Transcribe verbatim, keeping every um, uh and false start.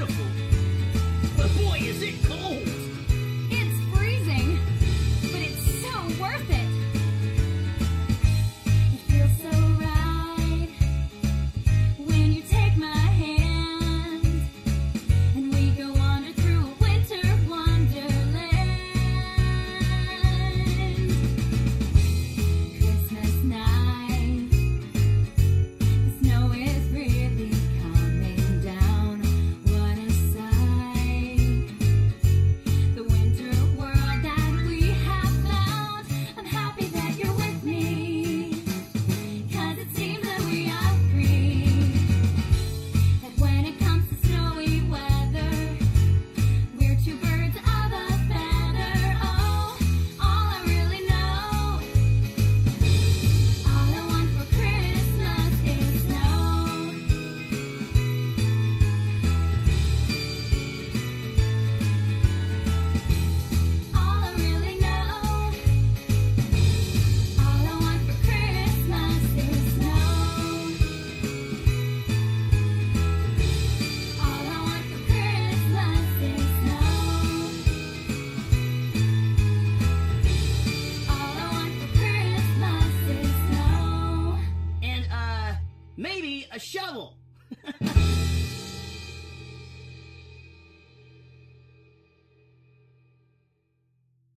beautiful. But boy, is it cold. It's freezing, but it's so worth it. It feels so right when you take my hand and we go wander through a winter wonderland. Christmas night, the snow is really coming down. What a sight! The winter world that we have found. I'm happy that you're with me, 'cause it seems that we agree that when it comes to snowy weather, we're two birds of a feather. Oh, all I really know, all I want for Christmas is snow. All I really know, all I want for Christmas is snow. All I want for Christmas is snow. All I want for Christmas is snow. And, uh, maybe a shovel.